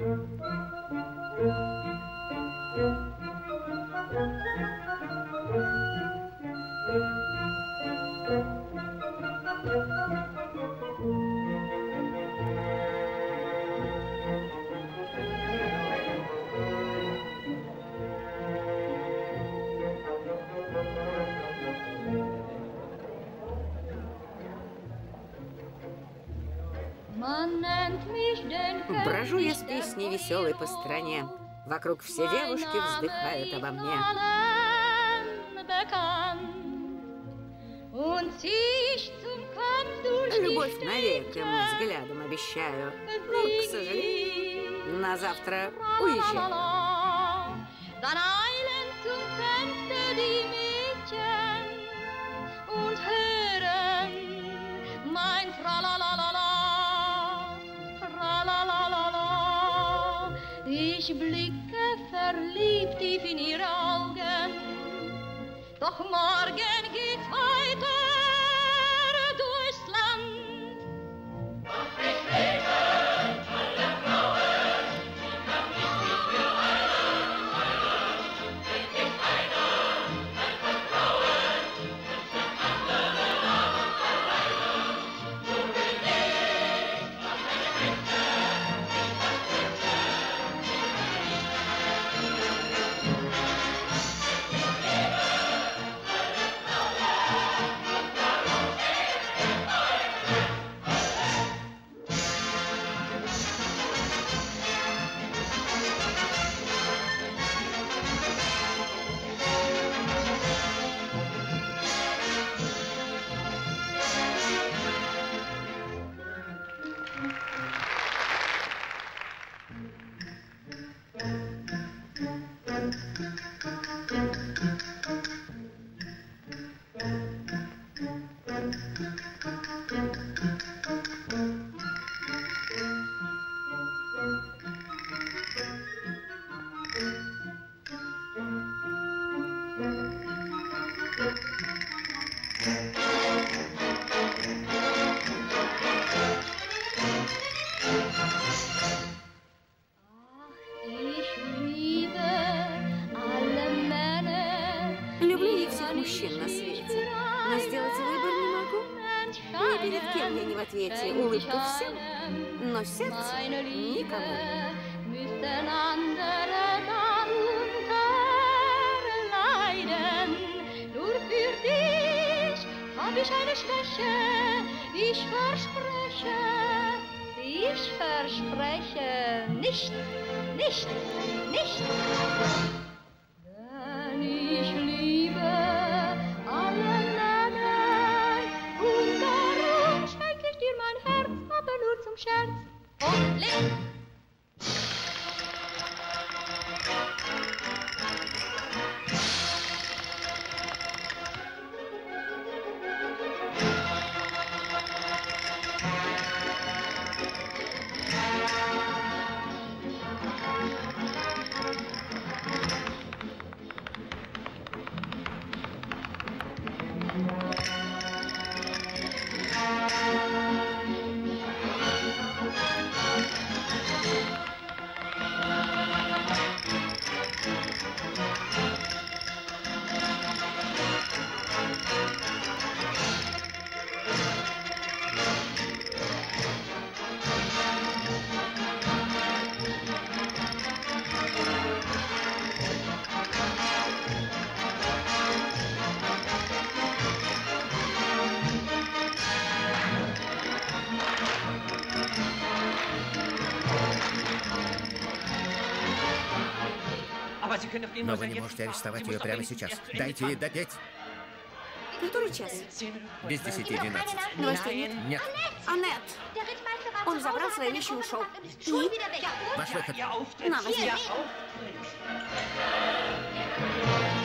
Брожу я с песней веселой по стране. Вокруг все девушки вздыхают обо мне. Любовь навек им взглядом обещаю. Но, к сожалению, на завтра уезжаю. Ich blicke verliebt tief in ihre Augen, doch morgen geht's weiter durchs Land. Doch ich liebe alle Frauen, die kann ich nicht für einen, wenn ich einer ein Vertrauen und den anderen aber verleihen. Du willst nicht, was eine Bitte, nicht versprechen. Люблю я всех мужчин на свете, но сделать выбор не могу. Ни перед кем я не в ответе. Улыбка всем, но сердце никому. Nur für dich hab ich eine Schwäche. Ich verspreche nicht. Denn ich liebe alle Männer und darum schenk ich dir mein Herz, aber nur zum Scherz. Und leg! Но вы не можете арестовать ее прямо сейчас. Дайте ей допеть. Который час? Без 10:12. Новостей нет? Нет. Аннет! Он забрал свои вещи и ушел. И? Ваш выход. На, возьми.